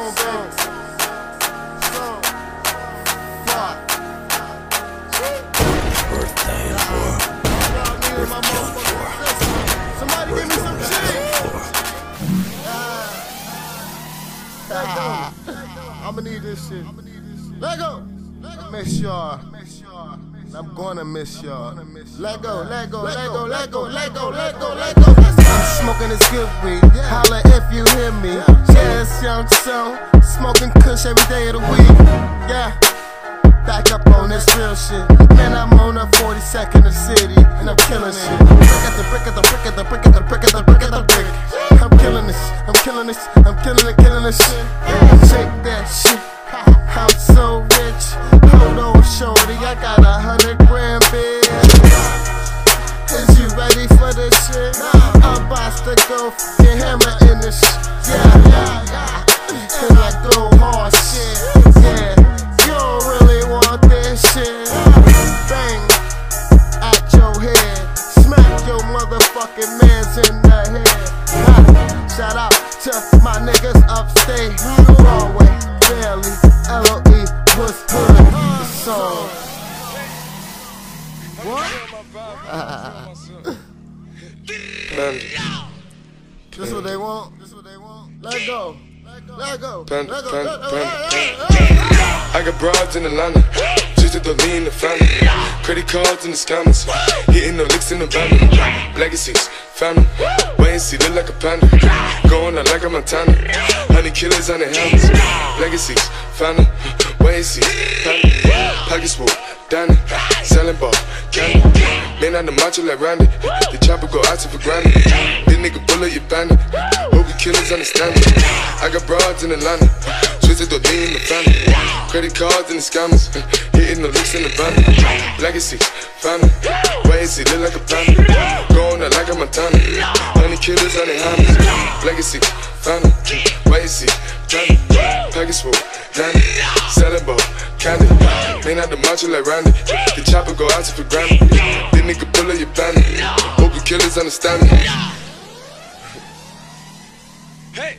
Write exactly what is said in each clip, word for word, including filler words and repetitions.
Zone, baby. Zone. Fuck. Birthday for. Somebody give me some cheese. I'ma need this shit. Let go. I miss y'all. I'm gonna miss y'all. Let go, let go, let go, let go, let go, let go, let go. I'm smoking this good weed. Holla if you hear me. Yes, young son. Smoking kush every day of the week. Yeah. Back up on this real shit. Man, I'm on the forty-second of city, and I'm killing shit. Brick at the brick at the brick at the brick at the brick at the brick at the brick. I'm killing this, I'm killing this, I'm killing it, killing this shit. Shake that shit. I'm so rich. Hold on, shorty, I got a hundred grand bill. Is you ready for this shit? I'm about to go get hammer in this shit. Yeah, yeah, yeah. And I go hard shit. Yeah, you don't really want this shit. Bang at your head. Smack your motherfucking mans in the head. Ha. Shout out to my niggas upstate. Broadway, Bailey, L O E, what's good? The song. What? This what they want? This what they want? Let go. Let go. Let go. Let go. I got broads in Atlanta, just to lean the family. Credit cards in the scammers, hitting the licks in the van. Legacies, family, wait and see, look like a panda. Going out like a Montana, honey killers on the helmets. Legacies, family, wait and see, family. Pockets full, Danny, selling ball, candy. Man on the macho like Randy, the chopper go out to for granted. This nigga bullet your bandit, hope you killers understand it. I got broads in Atlanta, twisted the lean in the family. Credit cards and the scammers, hitting the licks in the van. Legacy, family, wait and see, look like a panda. Going out like a Montana, honey killers on the hammers. Legacy, family, wait and see, family. Package full, Danny, selling ball, candy. Man out the macho like Randy, the chopper go out to for granted. This nigga pull up your bandit, hope you killers understand me. Hey!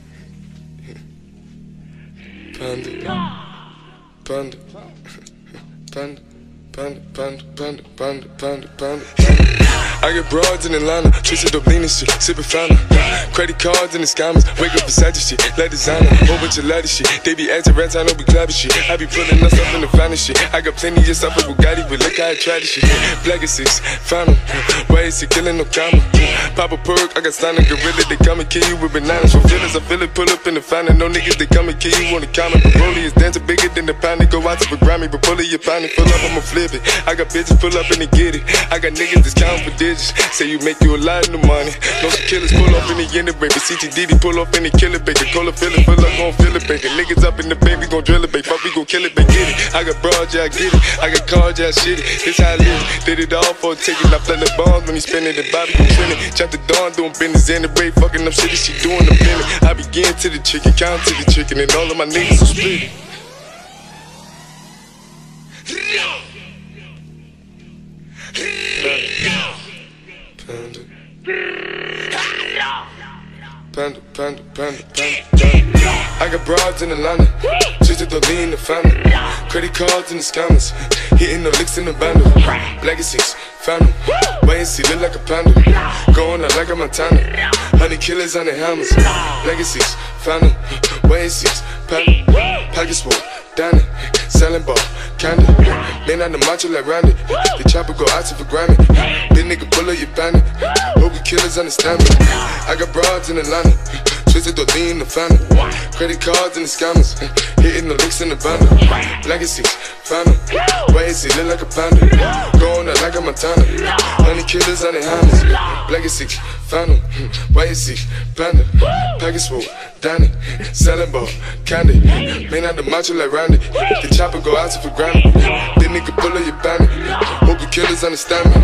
Panda, panda, panda, panda, panda, panda, panda, panda, panda. I get broads in Atlanta, twisted up lean and shit, sippin' fountain. Credit cards and the scammers, wake up beside your shit, like designer, whole bunch of ladder shit. They be acting rats, I know we clapping shit. I be pulling us up in the finest shit. I got plenty of stuff with Bugatti, but look how I try this shit. Black is six, fountain, why is he killing no comma? Pop a perk, I got stunning gorilla, they come and kill you with bananas. For feelings, I feel it, pull up in the fountain. No niggas, they come and kill you on the comment. But Broly is dancing bigger than the pound. They go out to the Grammy, but pull it, your pound, pull up, I'ma flip it. I got bitches, pull up and they get it. I got niggas that's counting for digits. Say you make you a lot of money. No some killers pull up in the end of baby. C T D D pull up in the killer baby. Cola fill it, fill up, gon' fill it baby. Niggas up in the baby, gon' drill it baby. Fuck, we gon' kill it baby, get it. I got broads, yeah, I get it. I got cars, yeah, I shit it. This how I live. Did it all for a ticket. I play the bombs when he spinning the Bobby, you trending. Chop the dawn, doing business in the break. Fucking up shit, she doing the penny. I begin to the chicken, count to the chicken, and all of my niggas are split. Panda. Panda, panda, panda, panda, panda. I got broads in Atlanta, just to lean in the family. Credit cards and the scammers, hitting the licks in the bundle. Legacies, family, wait and see, look like a panda. Going out like a Montana, honey killers on the hammers. Legacies, family, wait and see, panda. Package full, Danny, selling ball, candy. Man on the macho like Randy, the chopper go out to for Grammy. This nigga pull up your bandit, hope you killers understand me. I got broads in Atlanta, twisted the lean in the family. Credit cards and the scammers, hitting the licks in the bundle. Legacy, family, wait and see, look like a panda. Going out like a Montana, honey killers on the hammers. Legacy, family, wait and see, panda. Package full, Danny, selling ball, candy. Man out the macho like Randy, the chopper go out to for Grammy. This nigga pull up your bandit, hope you killers understand me.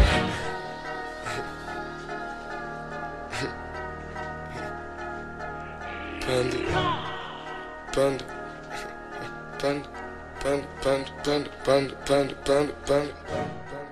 Panda, panda, panda, panda, panda, panda, panda, panda, panda, panda, panda.